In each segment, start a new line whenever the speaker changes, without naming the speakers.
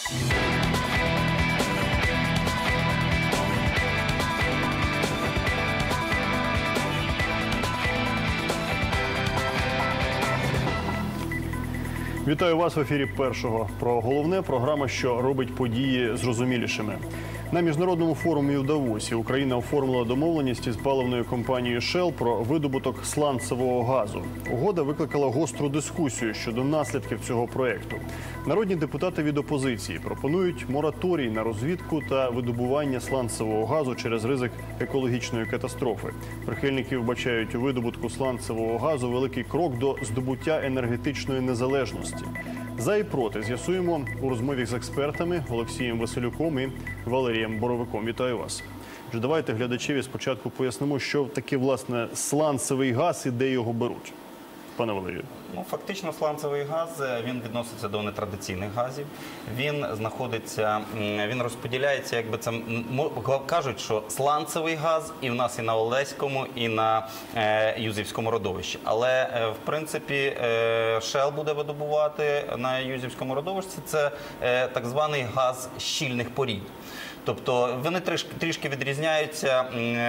Вітаю вас в ефірі «Першого». Про головне – програма, що робить події зрозумілішими. На міжнародному форумі у Давосі Україна оформила домовленість із паливною компанією Shell про видобуток сланцевого газу. Угода викликала гостру дискусію щодо наслідків цього проєкту. Народні депутати від опозиції пропонують мораторій на розвідку та видобування сланцевого газу через ризик екологічної катастрофи. Прихильники вбачають у видобутку сланцевого газу великий крок до здобуття енергетичної незалежності. За і проти з'ясуємо у розмові з експертами Олексієм Василюком і Валерієм Боровиком. Вітаю вас. Отже, давайте глядачеві спочатку пояснимо, що таке, власне, сланцевий газ і де його беруть. Пане Валерію.
Ну, фактично, сланцевий газ, він відноситься до нетрадиційних газів. Він знаходиться, він розподіляється, якби це, кажуть, що сланцевий газ і в нас і на Олеському, і на Юзівському родовищі. Але, в принципі, Shell буде видобувати на Юзівському родовищі, це так званий газ щільних порід. Тобто, вони трішки відрізняються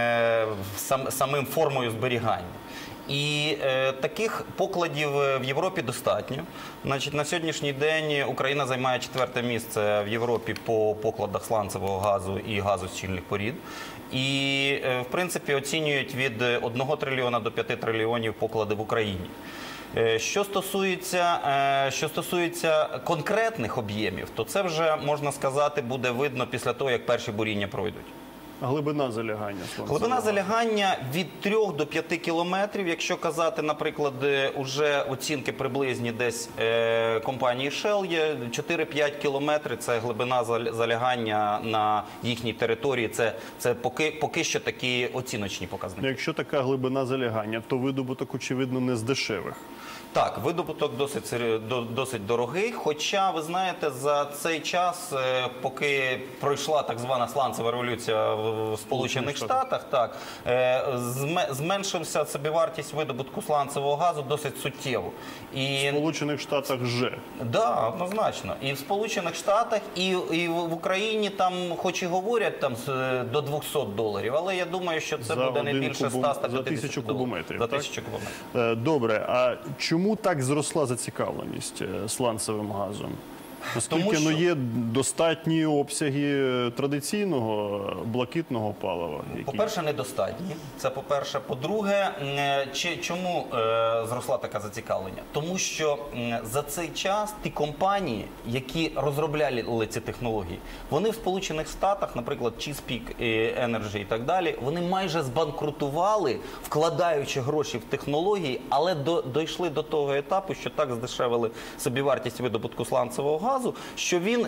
самим формою зберігання. І таких покладів в Європі достатньо. Значить, на сьогоднішній день Україна займає 4-те місце в Європі по покладах сланцевого газу і газу з щільних порід. І, в принципі, оцінюють від 1 трильйона до 5 трильйонів поклади в Україні. Що стосується конкретних об'ємів, то це вже, можна сказати, буде видно після того, як перші буріння пройдуть.
А глибина залягання?
Глибина залягання від 3 до 5 кілометрів. Якщо казати, наприклад, уже оцінки приблизні десь компанії Shell є 4-5 кілометрів. Це глибина залягання на їхній території. Це поки що такі оціночні показники.
Якщо така глибина залягання, то видобуток, очевидно, не з дешевих.
Так, видобуток досить дорогий, хоча, ви знаєте, за цей час, поки пройшла так звана сланцева революція в Сполучених Штатах, так, зменшився собівартість видобутку сланцевого газу досить суттєво.
В Сполучених Штатах же?
Так, однозначно. І в Сполучених Штатах, і в Україні, там, хоч і говорять там, до $200, але я думаю, що це буде не більше 100-150
за 1000 кубометрів.
За 1000 кубометрів.
Добре, а чому так зросла зацікавленість сланцевим газом? Оскільки є достатні обсяги традиційного блакитного палива.
По-перше, недостатні. Це по-перше. По-друге, чому зросла така зацікавлення? Тому що за цей час ті компанії, які розробляли ці технології, вони в Сполучених Штатах, наприклад, Chesapeake Energy і так далі, вони майже збанкрутували, вкладаючи гроші в технології, але дійшли до того етапу, що так здешевили собівартість видобутку сланцевого газу, що він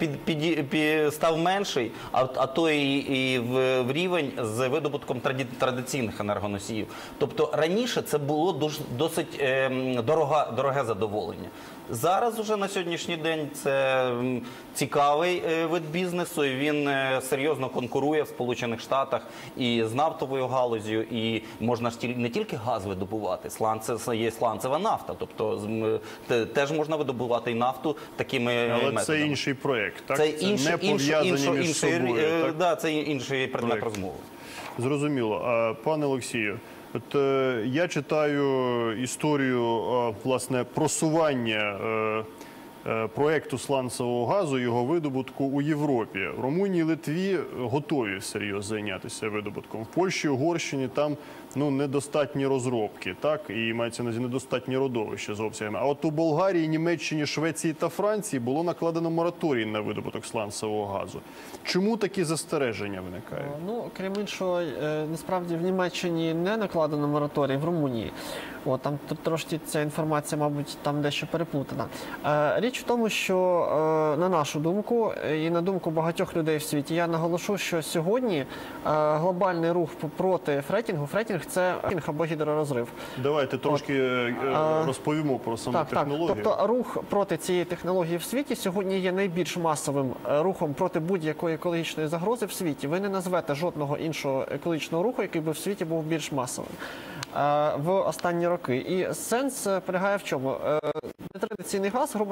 став менший, а то і в рівень з видобутком традиційних енергоносіїв. Тобто раніше це було досить дороге задоволення. Зараз уже на сьогоднішній день це цікавий вид бізнесу, і він серйозно конкурує в Сполучених Штатах і з нафтовою галуззю, і можна не тільки газ видобувати, є сланцева нафта, тобто теж можна видобувати і нафту такими методами.
Але це інший проєкт, так?
Це
не пов'язані між собою,
так? Це інший предмет розмови.
Зрозуміло. Пане Олексію, от я читаю історію, власне, просування проєкту сланцевого газу, його видобутку у Європі. В Румунії, Литві готові серйозно зайнятися видобутком. В Польщі, Угорщині там недостатні розробки, так? І мається на увазі недостатні родовища з обсягами. А от у Болгарії, Німеччині, Швеції та Франції було накладено мораторій на видобуток сланцевого газу. Чому такі застереження виникають?
Ну, крім іншого, насправді в Німеччині не накладено мораторій, в Румунії. Там трошки ця інформація, мабуть, там дещо переплутана. Річ в тому, що, на нашу думку, і на думку багатьох людей в світі, я наголошу, що сьогодні глобальний рух проти фрекінгу, фрекінг – це або гідророзрив.
Давайте трошки розповімо про саму технологію.
Тобто рух проти цієї технології в світі сьогодні є найбільш масовим рухом проти будь-якої екологічної загрози в світі. Ви не назвете жодного іншого екологічного руху, який би в світі був більш масовим в останні роки. І сенс полягає в чому? Нетрадиційний газ, грубо кажучи,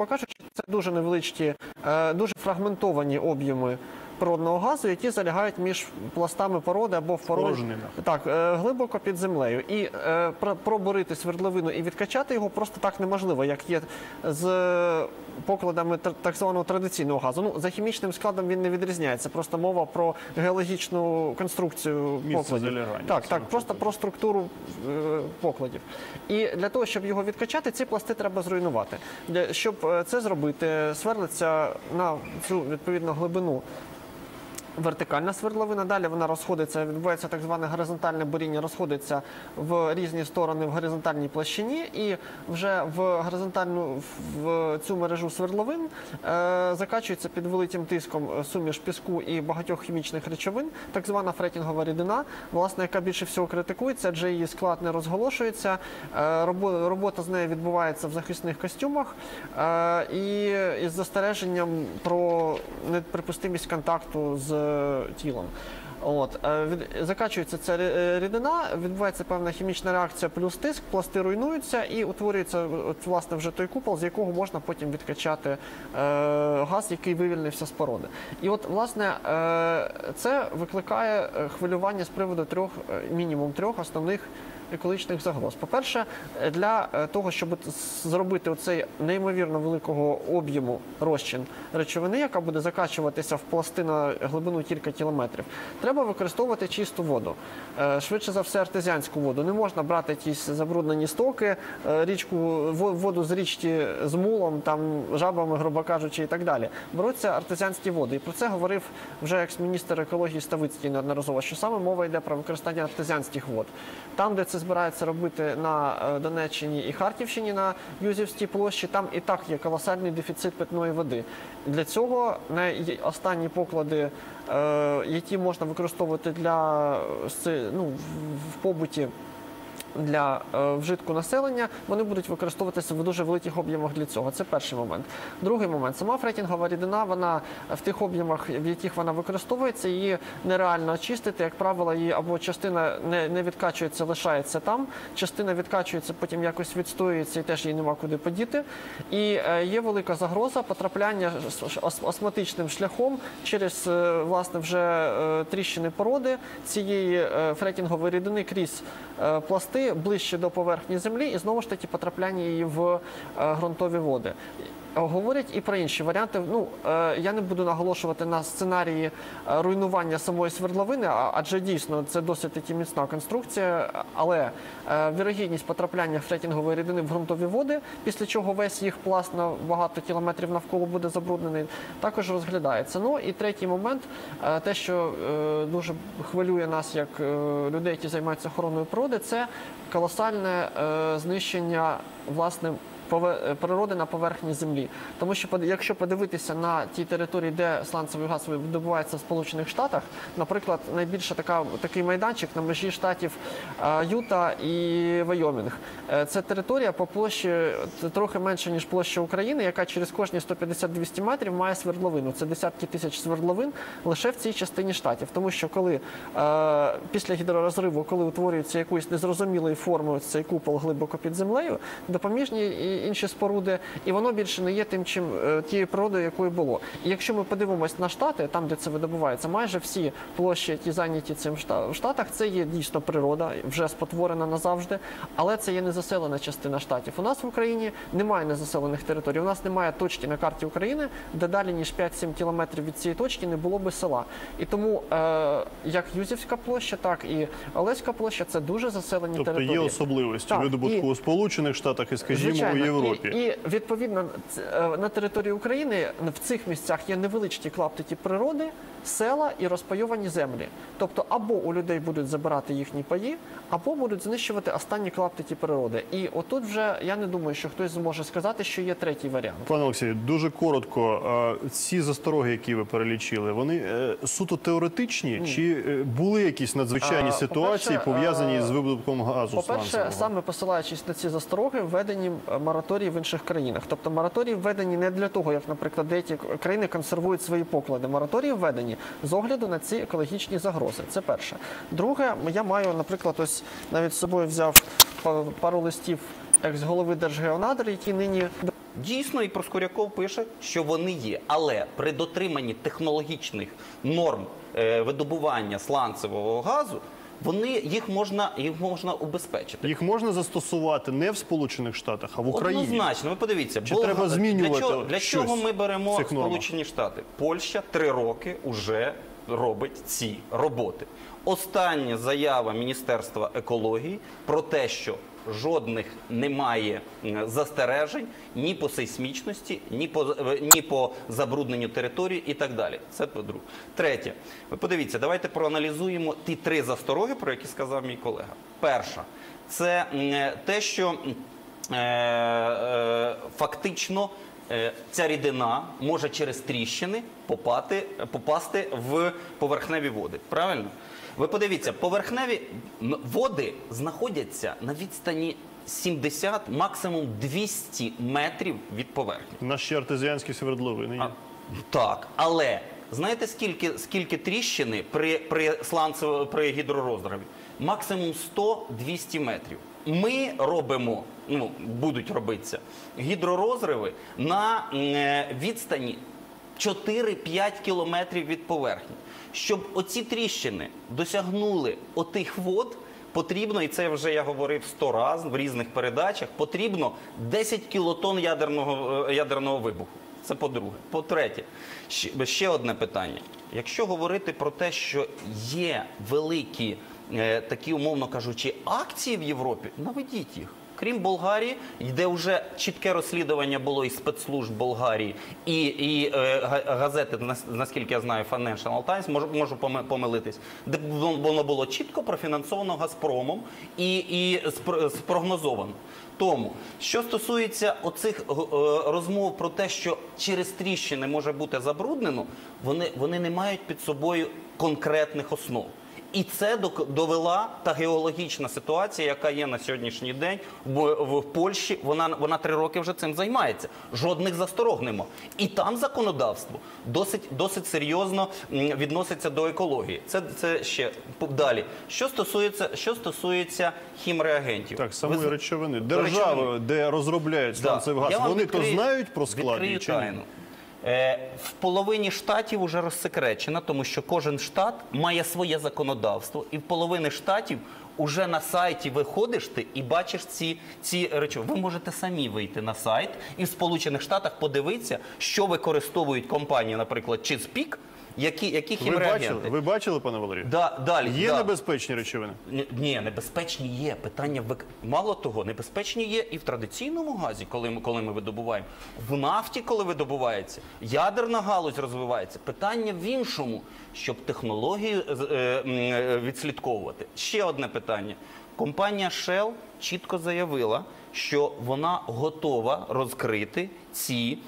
Це дуже невеличкі, дуже фрагментовані об'єми природного газу, які залягають між пластами породи або в породі.
Порожнинах.
Так, глибоко під землею. І пробурити свердловину і відкачати його просто так неможливо, як є з покладами так званого традиційного газу. Ну, за хімічним складом він не відрізняється, просто мова про геологічну конструкцію
Місце
покладів.
залягання.
Так, просто про структуру покладів. І для того, щоб його відкачати, ці пласти треба зруйнувати. Щоб це зробити, сверлиться на цю відповідну глибину вертикальна свердловина, далі вона розходиться, відбувається так зване горизонтальне буріння, розходиться в різні сторони в горизонтальній площині, і вже в цю мережу свердловин закачується під великим тиском суміш піску і багатьох хімічних речовин, так звана фретінгова рідина, власне, яка більше всього критикується, адже її склад не розголошується, робота з нею відбувається в захисних костюмах і із застереженням про неприпустимість контакту з тілом. Закачується ця рідина, відбувається певна хімічна реакція плюс тиск, пласти руйнуються і утворюється власне вже той купол, з якого можна потім відкачати газ, який вивільнився з породи. І от, власне, це викликає хвилювання з приводу мінімум трьох основних екологічних загроз. По-перше, для того, щоб зробити оцей неймовірно великого об'єму розчин речовини, яка буде закачуватися в пласти на глибину кілька кілометрів, треба використовувати чисту воду. Швидше за все, артезіанську воду. Не можна брати якісь забруднені стоки, воду з річки з мулом, там, жабами, грубо кажучи, і так далі. Беруться артезіанські води. І про це говорив вже екс-міністр екології Ставицький неодноразово, що саме мова йде про використання артезіанських вод. Там, де це збирається робити на Донеччині і Харківщині, на Юзівській площі, там і так є колосальний дефіцит питної води. Для цього останні поклади, які можна використовувати в побуті для вжитку населення, вони будуть використовуватися в дуже великих об'ємах для цього. Це перший момент. Другий момент. Сама фретінгова рідина, вона в тих об'ємах, в яких вона використовується, її нереально очистити. Як правило, її або частина не відкачується, лишається там, частина відкачується, потім якось відстоюється і теж її нема куди подіти. І є велика загроза потрапляння осмотичним шляхом через, власне, вже тріщини породи цієї фретінгової рідини крізь пласти ближче до поверхні землі і знову ж таки потрапляння її в ґрунтові води. Говорять і про інші варіанти. Я не буду наголошувати на сценарії руйнування самої свердловини, адже дійсно це досить таки міцна конструкція, але вірогідність потрапляння фретінгової рідини в ґрунтові води, після чого весь їх пласт на багато кілометрів навколо буде забруднений, також розглядається. Ну і третій момент, те, що дуже хвилює нас як людей, які займаються охороною природи, це колосальне знищення, власне, природи на поверхні землі. Тому що, якщо подивитися на ті території, де сланцевий газ видобувається в Сполучених Штатах, наприклад, найбільше такий майданчик на межі штатів Юта і Вайомінг. Це територія по площі трохи менше, ніж площа України, яка через кожні 150-200 метрів має свердловину. Це десятки тисяч свердловин лише в цій частині штатів. Тому що після гідророзриву, коли утворюється якоюсь незрозумілою формою цей купол глибоко під землею, допоміжні інші споруди, і воно більше не є тією природою, якою було. І якщо ми подивимося на Штати, там, де це видобувається, майже всі площі, які зайняті цим в Штатах, це є дійсно природа, вже спотворена назавжди, але це є незаселена частина Штатів. У нас в Україні немає незаселених територій, у нас немає точки на карті України, де далі, ніж 5-7 кілометрів від цієї точки не було би села. І тому як Юзівська площа, так і Олеська площа – це дуже заселені території.
Тобто є особливості видобутку у Сполучених Штатах і, скажімо, у Європі.
І відповідно на території України в цих місцях є невеличкі клаптики природи, села і розпайовані землі. Тобто або у людей будуть забирати їхні паї, або будуть знищувати останні клаптики природи. І отут вже я не думаю, що хтось зможе сказати, що є третій варіант.
Пане Олексію, дуже коротко. Ці застороги, які ви перелічили, вони суто теоретичні? Чи були якісь надзвичайні ситуації, пов'язані з видобутком газу сланцевого?
По-перше, саме посилаючись на ці застороги, введені мораторії в інших країнах. Тобто мораторії введені не для того, як, наприклад, деякі країни консервують свої поклади. Мораторії введені з огляду на ці екологічні загрози. Це перше. Друге, я маю, наприклад, ось навіть з собою взяв пару листів екс-голови Держгеонадр, який нині
Дійсно, і Проскуряков пише, що вони є. Але при дотриманні технологічних норм видобування сланцевого газу, їх можна убезпечити.
Їх можна застосувати не в Сполучених Штатах, а в Україні.
Однозначно, ви подивіться,
Чи треба змінювати
для чого
щось
ми беремо
в цих нормах?
Сполучені Штати? Польща 3 роки вже робить ці роботи. Остання заява Міністерства екології про те, що жодних немає застережень ні по сейсмічності, ні по забрудненню території і так далі. Це по-друге. Третє. Ви подивіться, давайте проаналізуємо ті 3 застороги, про які сказав мій колега. Перша. Це те, що фактично ця рідина може через тріщини попасти в поверхневі води. Правильно? Ви подивіться, поверхневі води знаходяться на відстані 70, максимум 200 метрів від поверхні.
У нас ще артезіанські свердловини є.
Так, але знаєте, скільки тріщини при гідророзриві? Максимум 100-200 метрів. Ми робимо, будуть робитися, гідророзриви на відстані 4-5 кілометрів від поверхні. Щоб оці тріщини досягнули отих вод, потрібно, і це вже я говорив 100 разів в різних передачах, потрібно 10 кілотон ядерного вибуху. Це по-друге. По-третє, ще одне питання. Якщо говорити про те, що є великі, такі, умовно кажучи, акції в Європі, наведіть їх. Крім Болгарії, де вже чітке розслідування було і спецслужб Болгарії, і газети, наскільки я знаю, Financial Times, можу помилитись, де воно було чітко профінансовано Газпромом і спрогнозовано. Тому, що стосується оцих розмов про те, що через тріщини може бути забруднено, вони не мають під собою конкретних основ. І це довела та геологічна ситуація, яка є на сьогоднішній день в Польщі. Вона 3 роки вже цим займається. Жодних засторог нема. І там законодавство досить серйозно відноситься до екології. Це ще далі. Що стосується хімреагентів.
Так, самої речовини. Держави, де розробляють сланцевий газ, вони то знають про склад чи ні?
В половині штатів вже розсекречено, тому що кожен штат має своє законодавство, і в половині штатів уже на сайті виходиш ти і бачиш ці речі. Ви можете самі вийти на сайт і в Сполучених Штатах подивитися, що використовують компанії, наприклад, Chesapeake, які хімреагенти.
Ви бачили, пане Валерію?
Далі.
Є небезпечні речовини?
Ні, небезпечні є. Питання мало того, небезпечні є і в традиційному газі, коли ми видобуваємо, в нафті, коли видобувається, ядерна галузь розвивається. Питання в іншому, щоб технологію відслідковувати. Ще одне питання. Компанія Shell чітко заявила, що вона готова розкрити ці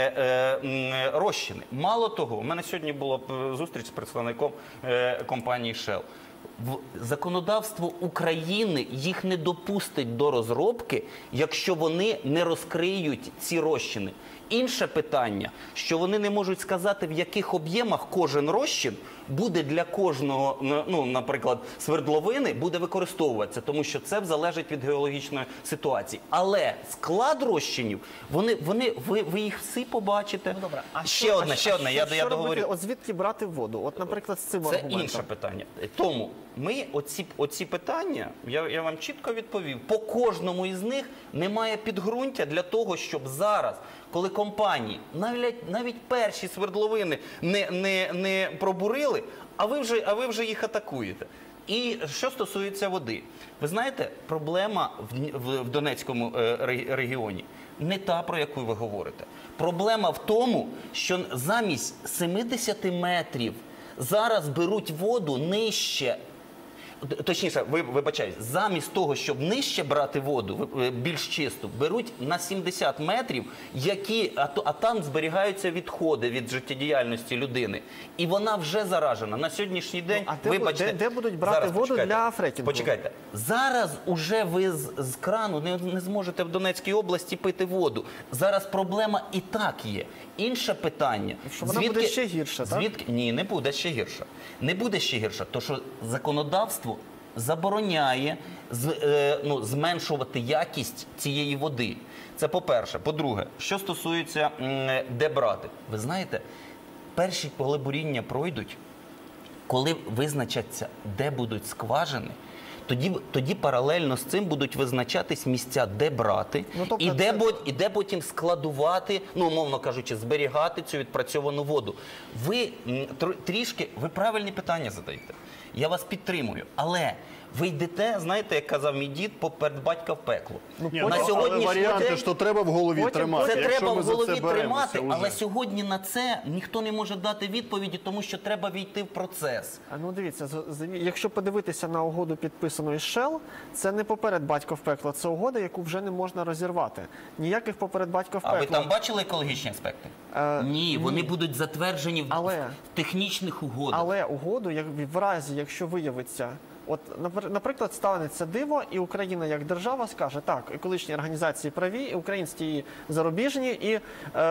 розчини. Мало того, у мене сьогодні була зустріч з представником компанії Shell. Законодавство України їх не допустить до розробки, якщо вони не розкриють ці розчини. Інше питання, що вони не можуть сказати, в яких об'ємах кожен розчин буде для кожного, наприклад, свердловини, буде використовуватися, тому що це залежить від геологічної ситуації. Але склад розчинів, ви їх всі побачите.
Ну, добре.
Ще одне, я договорю.
От звідки брати воду? От, наприклад, з цим
Це
аргументом.
інше питання. Тому ми оці питання, я вам чітко відповів, по кожному із них немає підґрунтя для того, щоб зараз, коли компанії, навіть перші свердловини не пробурили, а ви вже їх атакуєте. І що стосується води. Ви знаєте, проблема в Донецькому регіоні не та, про яку ви говорите. Проблема в тому, що замість 70 метрів зараз беруть воду нижче. Точніше, вибачаюсь, замість того, щоб нижче брати воду, більш чисту, беруть на 70 метрів, а там зберігаються відходи від життєдіяльності людини. І вона вже заражена. На сьогоднішній день,
де будуть брати воду для фрекінгу?
Почекайте. Зараз уже ви з крану не зможете в Донецькій області пити воду. Зараз проблема і так є. Інше питання.
Що вона буде ще гірша, так?
Ні, не буде ще гірша. Не буде ще гірша, тому що законодавство забороняє зменшувати якість цієї води. Це по-перше. По-друге, що стосується де брати. Ви знаєте, перші, коли буріння пройдуть, коли визначаться, де будуть скважини, тоді паралельно з цим будуть визначатись місця, де брати,
тобто
і де потім складувати, умовно кажучи, зберігати цю відпрацьовану воду. Ви ви правильні питання задаєте. Я вас підтримую. Але ви йдете, знаєте, як казав мій дід, поперед батька в пекло.
Але варіанти, що треба в голові тримати.
Це
якщо
треба
ми
в
за
голові
це беремося
тримати,
уже.
але сьогодні на це ніхто не може дати відповіді, тому що треба війти в процес.
Дивіться, якщо подивитися на угоду, підписану із Shell, це не поперед батька в пекло, це угода, яку вже не можна розірвати. Ніяких поперед батька в пекло.
А ви там бачили екологічні аспекти? Ні, вони будуть затверджені в технічних угодах.
Але угоду, в разі, якщо виявиться, наприклад, станеться диво, і Україна як держава скаже, так, екологічні організації праві, і українські і зарубіжні, і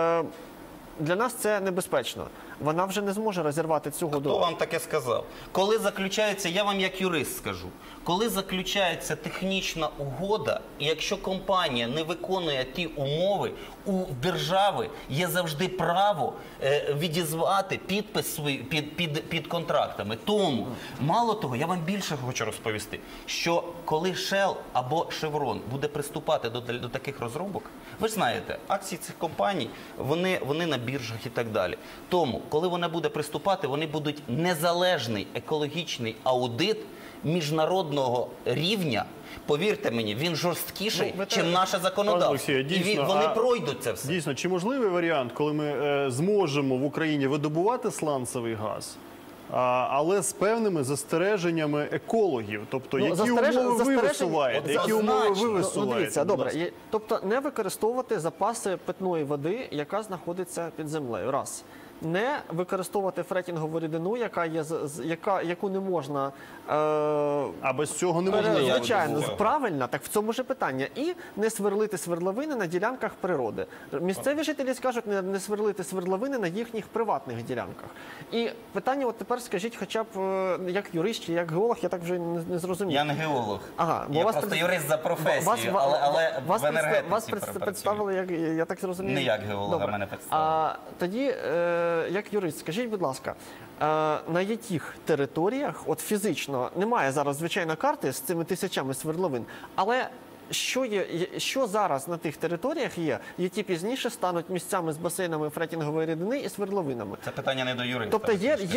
для нас це небезпечно. Вона вже не зможе розірвати цю угоду.
Хто вам таке сказав? Коли заключається, я вам як юрист скажу, коли заключається технічна угода, і якщо компанія не виконує ті умови, у держави є завжди право відізвати підпис свій під контрактами. Тому, мало того, я вам більше хочу розповісти, що коли Shell або Chevron буде приступати до таких розробок, ви ж знаєте, акції цих компаній, вони на біржах і так далі. Тому, коли вона буде приступати, вони будуть незалежний екологічний аудит міжнародного рівня. Повірте мені, він жорсткіший, ніж наше законодавство. І вони пройдуть це все.
Дійсно, чи можливий варіант, коли ми зможемо в Україні видобувати сланцевий газ, але з певними застереженнями екологів? Тобто, які умови ви висуваєте? Які умови ви висуваєте?
Дивіться, добре. Тобто, не використовувати запаси питної води, яка знаходиться під землею. Раз. Не використовувати фрекінгову рідину, яку не можна...
А без цього не можна.
Звичайно, правильно, так в цьому ж питання. І не сверлити свердловини на ділянках природи. Місцеві жителі скажуть, не сверлити свердловини на їхніх приватних ділянках. І питання, от тепер скажіть, хоча б як юрист чи як геолог, я так вже не зрозумів.
Я не геолог.
Я
просто юрист за професією, але в енергетиці
вас представили, я так зрозумів.
Не як геолога мене представили.
Тоді, як юрист, скажіть, будь ласка, на яких територіях, от фізично, немає зараз, звичайно, карти з цими тисячами свердловин, але що зараз на тих територіях є, які пізніше стануть місцями з басейнами фрекінгової рідини і свердловинами?
Це питання не до юриста.
Тобто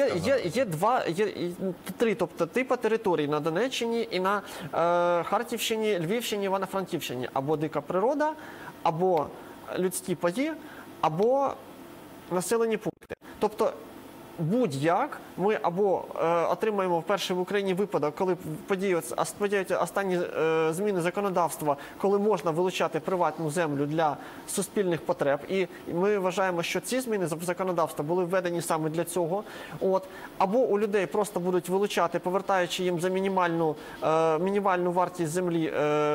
є три типи територій на Донеччині і на Харківщині, Львівщині, Івано-Франківщині. Або дика природа, або людські паї, або населені пункти. Тобто будь-як ми або отримаємо вперше в Україні випадок, коли подіють останні зміни законодавства, коли можна вилучати приватну землю для суспільних потреб. І ми вважаємо, що ці зміни в законодавство були введені саме для цього. Або у людей просто будуть вилучати, повертаючи їм за мінімальну вартість землі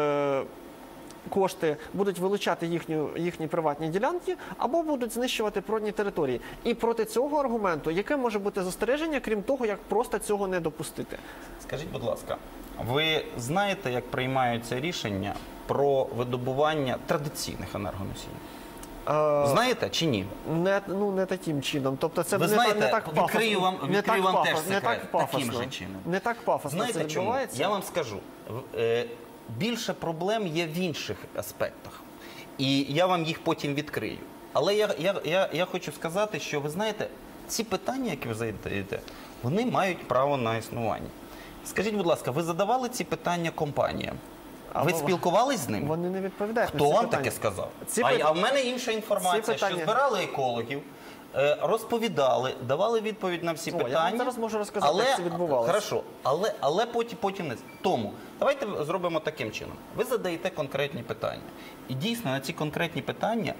кошти, будуть вилучати їхні приватні ділянки, або будуть знищувати природні території. І проти цього аргументу, яке може бути застереження, крім того, як просто цього не допустити?
Скажіть, будь ласка, ви знаєте, як приймаються рішення про видобування традиційних енергоносіїв? Знаєте чи ні?
Не таким чином. Тобто це
ви знаєте, не так пафосно. Відкрию вам теж секрет. Таким же чином.
Не так пафосно це відбувається.
Знаєте чому? Я вам скажу. Більше проблем є в інших аспектах. І я вам їх потім відкрию. Але я хочу сказати, що, ви знаєте, ці питання, які ви задаєте, вони мають право на існування. Скажіть, будь ласка, ви задавали ці питання компаніям? Ви спілкувались з ними?
Вони не відповідають на
Хто
ці
вам
питання.
таке сказав?
А
в мене інша інформація, що збирали екологів, розповідали, давали відповідь на всі питання.
Я вам зараз можу розказати, як це відбувалося.
Хорошо, але потім не. Тому, давайте зробимо таким чином. Ви задаєте конкретні питання. І дійсно на ці конкретні питання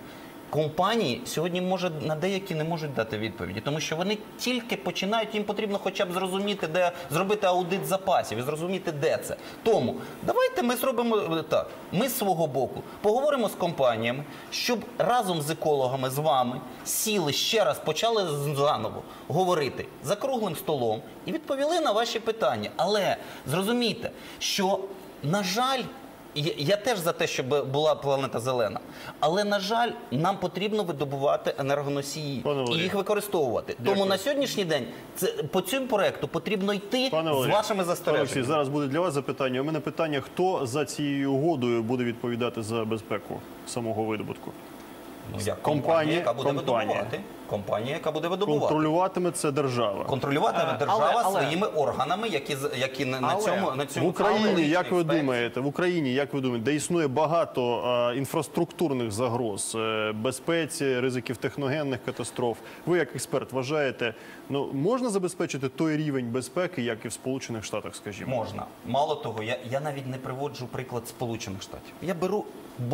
компанії сьогодні на деякі не можуть дати відповіді, тому що вони тільки починають, їм потрібно хоча б зрозуміти, де зробити аудит запасів і зрозуміти, де це. Тому давайте ми зробимо так. Ми з свого боку поговоримо з компаніями, щоб разом з екологами, з вами сіли ще раз, почали заново говорити за круглим столом і відповіли на ваші питання. Але зрозумійте, що, на жаль, я теж за те, щоб була планета зелена. Але, на жаль, нам потрібно видобувати енергоносії і їх використовувати.
Дякую.
Тому на сьогоднішній день по цьому проєкту потрібно йти з вашими застереженнями.
Олексій, зараз буде для вас запитання. У мене питання, хто за цією угодою буде відповідати за безпеку самого видобутку?
Ну, як компанія, яка буде видобувати. Компанія, яка буде видобувати.
Контролюватиме це держава.
Контролюватиме держава своїми органами, які на цьому
В Україні, як ви думаєте, де існує багато інфраструктурних загроз, безпеці, ризиків техногенних катастроф, ви як експерт вважаєте, можна забезпечити той рівень безпеки, як і в Сполучених Штатах, скажімо?
Можна. Мало того, я навіть не приводжу приклад Сполучених Штатів. Я беру,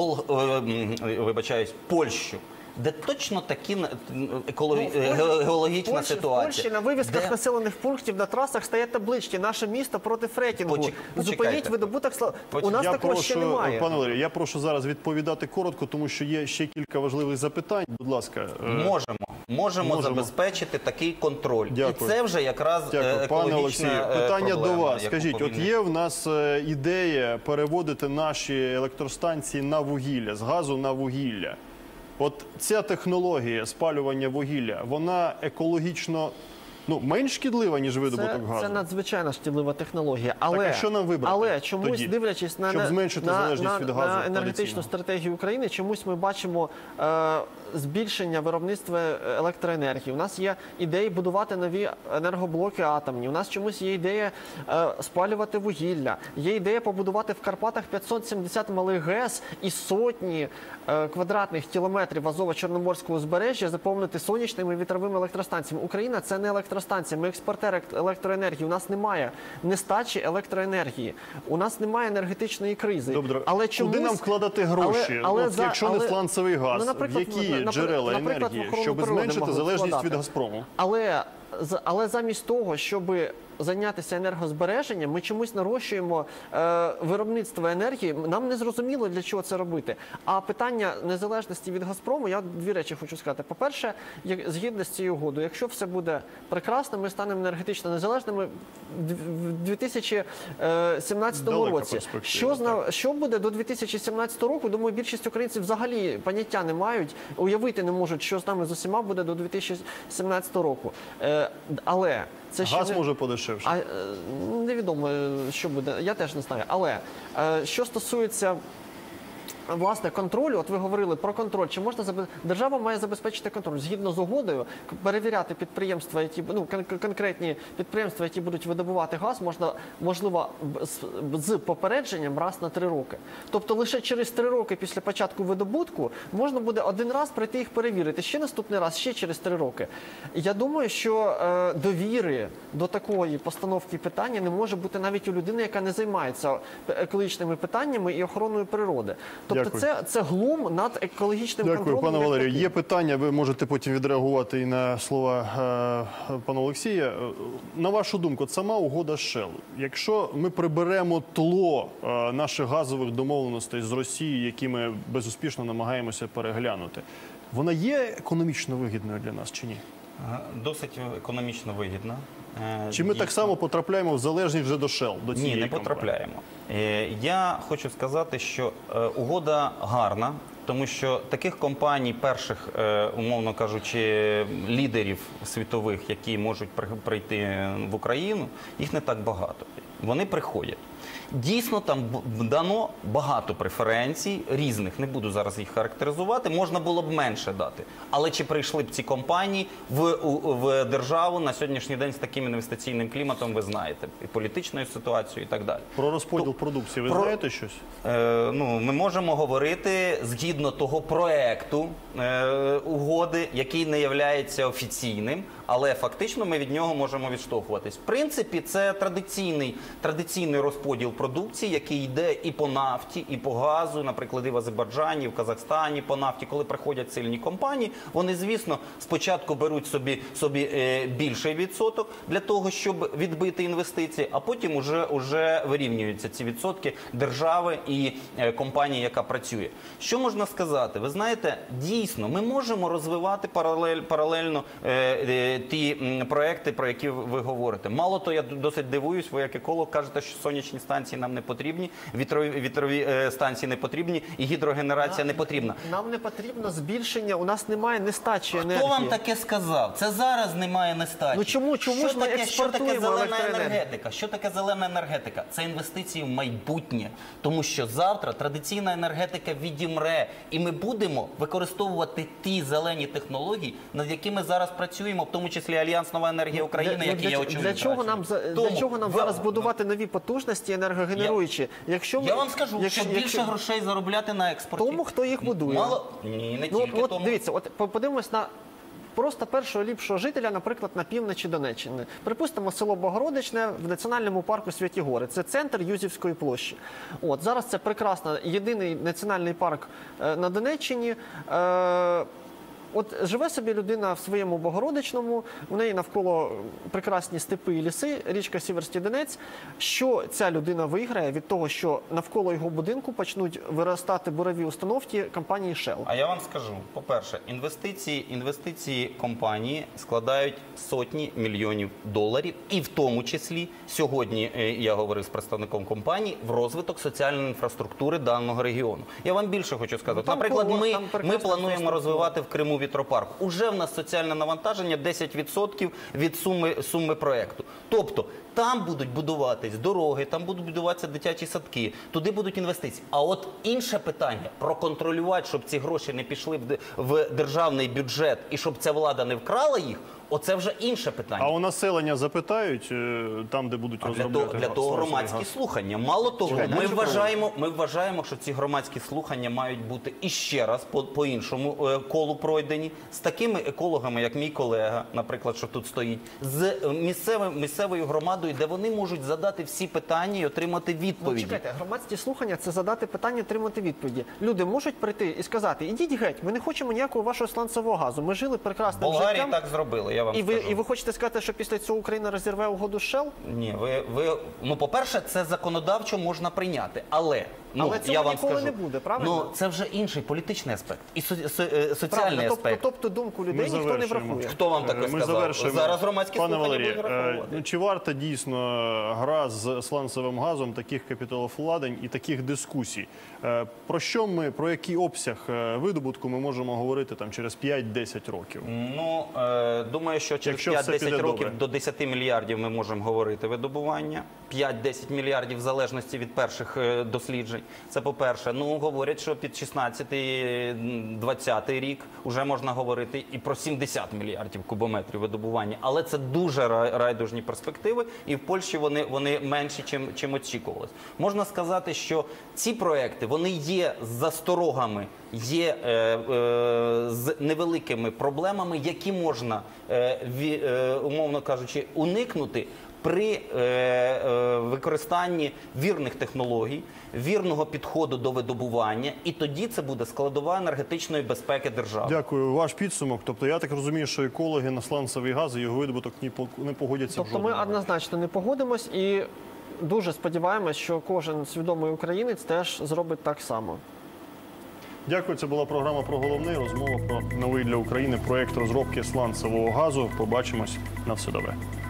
Польщу, де точно такі геологічна ситуація.
В Польщі на вивісках населених пунктів на трасах стоять таблички «Наше місто проти фрекінгу». Зупиніть видобуток. У нас такого ще немає.
Пане Валерію, я прошу зараз відповідати коротко, тому що є ще кілька важливих запитань. Будь ласка.
Можемо забезпечити такий контроль.
Дякую.
І це вже якраз екологічна
Пане Олексію, питання
проблема,
до вас. Скажіть, от є в нас ідея переводити наші електростанції на вугілля, з газу на вугілля. От ця технологія спалювання вугілля, вона екологічно менш шкідлива, ніж видобуток газу?
Це надзвичайно шкідлива технологія.
Так, а що нам вибрати
але чомусь,
тоді,
дивлячись
щоб зменшити залежність від газу
на енергетичну
традиційного?
стратегію України, чомусь ми бачимо збільшення виробництва електроенергії. У нас є ідеї будувати нові енергоблоки атомні. У нас чомусь є ідея спалювати вугілля. Є ідея побудувати в Карпатах 570 малих ГЕС і сотні квадратних кілометрів Азово-Чорноморського узбережжя заповнити сонячними і вітровими електростанціями. Україна – це не електростанція, ми експортер електроенергії. У нас немає нестачі електроенергії. У нас немає енергетичної кризи.
Добре,
але чомусь,
куди нам вкладати гроші? Якщо не сланцевий газ, в які джерела енергії, щоб зменшити залежність від «Газпрому»?
Але замість того, щоб зайнятися енергозбереженням, ми чомусь нарощуємо виробництво енергії. Нам не зрозуміло, для чого це робити. А питання незалежності від «Газпрому», я дві речі хочу сказати. По-перше, згідно з цією угодою, якщо все буде прекрасно, ми станемо енергетично незалежними в 2017 році. Що буде до 2017 року? Думаю, більшість українців взагалі поняття не мають, уявити не можуть, що з нами з усіма буде до 2017 року. Але це ще
газ може подешевше.
Невідомо, що буде. Я теж не знаю. Але що стосується власне контролю, от ви говорили про контроль, чи можна держава має забезпечити контроль згідно з угодою, перевіряти підприємства, які конкретні підприємства, які будуть видобувати газ, можливо з попередженням раз на 3 роки. Тобто лише через 3 роки після початку видобутку можна буде один раз прийти їх перевірити, ще наступний раз, ще через 3 роки. Я думаю, що довіри до такої постановки питання не може бути навіть у людини, яка не займається екологічними питаннями і охороною природи. Тобто це глум над екологічним контролем.
Дякую, пане Валерію. Є питання, ви можете потім відреагувати і на слова пана Олексія. На вашу думку, сама угода Shell, якщо ми приберемо тло наших газових домовленостей з Росією, які ми безуспішно намагаємося переглянути, вона є економічно вигідною для нас чи ні?
Досить економічно вигідна.
Чи ми так само потрапляємо в залежність вже до Shell, до цієї
Ні, не потрапляємо. Я хочу сказати, що угода гарна, тому що таких компаній, перших, умовно кажучи, лідерів світових, які можуть прийти в Україну, їх не так багато. Вони приходять. Дійсно, там дано багато преференцій різних, не буду зараз їх характеризувати, можна було б менше дати. Але чи прийшли б ці компанії в державу на сьогоднішній день з таким інвестиційним кліматом, ви знаєте, і політичною ситуацією і так далі.
Про розподіл продукції ви знаєте щось?
Ми можемо говорити згідно того проекту угоди, який не є офіційним, але фактично ми від нього можемо відштовхуватись. В принципі, це традиційний розподіл розподіл продукції, який йде і по нафті, і по газу, наприклад, і в Азербайджані, і в Казахстані по нафті. Коли приходять сильні компанії, вони, звісно, спочатку беруть собі більший відсоток для того, щоб відбити інвестиції, а потім уже вирівнюються ці відсотки держави і компанії, яка працює. Що можна сказати? Ви знаєте, дійсно, ми можемо розвивати паралельно ті проекти, про які ви говорите. Мало того, я досить дивуюсь, ви як еколог кажете, що сонячні станції нам не потрібні, вітрові станції не потрібні і гідрогенерація не потрібна.
Нам не потрібно збільшення, у нас немає нестачі енергії.
Хто вам таке сказав? Це зараз немає нестачі.
Ну чому ж ми експортуємо електроенергію?
Що таке зелена енергетика? Це інвестиції в майбутнє. Тому що завтра традиційна енергетика відімре. І ми будемо використовувати ті зелені технології, над якими зараз працюємо, в тому числі Альянс «Нова енергія України», який я очолюю.
Для чого нам зараз будувати нові потужності енергогенеруючі?
Я вам скажу, щоб більше грошей заробляти на експорті.
Тому, хто їх будує.
Ні, не тільки тому.
Дивіться, подивимось на просто першого ліпшого жителя, наприклад, на півночі Донеччини. Припустимо, село Богородичне в національному парку Святі Гори. Це центр Юзівської площі. Зараз це прекрасно, єдиний національний парк на Донеччині. Живе собі людина в своєму Богородичному, у неї навколо прекрасні степи і ліси, річка Сіверський Донець. Що ця людина виграє від того, що навколо його будинку почнуть виростати бурові установки компанії Shell?
А я вам скажу, по-перше, інвестиції компанії складають сотні мільйонів доларів, і в тому числі, сьогодні я говорив з представником компанії, в розвиток соціальної інфраструктури даного регіону. Я вам більше хочу сказати. Наприклад, ми плануємо розвивати в Криму вітропарк. Уже в нас соціальне навантаження 10% від суми проєкту. Тобто, там будуть будуватись дороги, там будуть будуватися дитячі садки, туди будуть інвестиції. А от інше питання – проконтролювати, щоб ці гроші не пішли в державний бюджет і щоб ця влада не вкрала їх, оце вже інше питання.
А у населення запитають, там, де будуть розробляти?
Для того громадські слухання. Мало того, ми вважаємо, що ці громадські слухання мають бути іще раз по іншому колу пройдені, з такими екологами, як мій колега, наприклад, що тут стоїть, з місцевою громадою, де вони можуть задати всі питання і отримати відповіді.
Чекайте, громадські слухання – це задати питання і отримати відповіді. Люди можуть прийти і сказати, ідіть геть, ми не хочемо ніякого вашого сланцевого газу, ми жили прекрасним життям.
Болгарії так зробили, я вам скажу.
І ви хочете сказати, що після цього Україна розірве угоду з Shell?
Ні, по-перше, це законодавчо можна прийняти, але
цього
я вам
ніколи
скажу,
не буде, правильно?
це вже інший політичний аспект і соціальний аспект.
Тобто думку людей ніхто не врахує.
Хто вам таке сказав? Зараз громадські
Пане
слухання
Валерію,
будуть враховувати.
чи варта дійсно гра з сланцевим газом таких капіталовкладень і таких дискусій? Про який обсяг видобутку ми можемо говорити там через 5-10 років?
Думаю, що через 5-10 років до 10 мільярдів ми можемо говорити видобування. 5-10 мільярдів в залежності від перших досліджень. Це по-перше. Говорять, що під 16-20 рік вже можна говорити і про 70 мільярдів кубометрів видобування. Але це дуже райдужні перспективи, і в Польщі вони менші, чим очікувалось. Можна сказати, що ці проекти, вони є з засторогами, є з невеликими проблемами, які можна, умовно кажучи, уникнути при використанні вірних технологій, вірного підходу до видобування, і тоді це буде складова енергетичної безпеки держави.
Дякую. Ваш підсумок. Тобто, я так розумію, що екологи на сланцевий газ і його видобуток не погодяться в жодному.
Тобто ми однозначно не погодимось і дуже сподіваємось, що кожен свідомий українець теж зробить так само.
Дякую. Це була програма про головне. Розмова про новий для України проєкт розробки сланцевого газу. Побачимось. На все добре.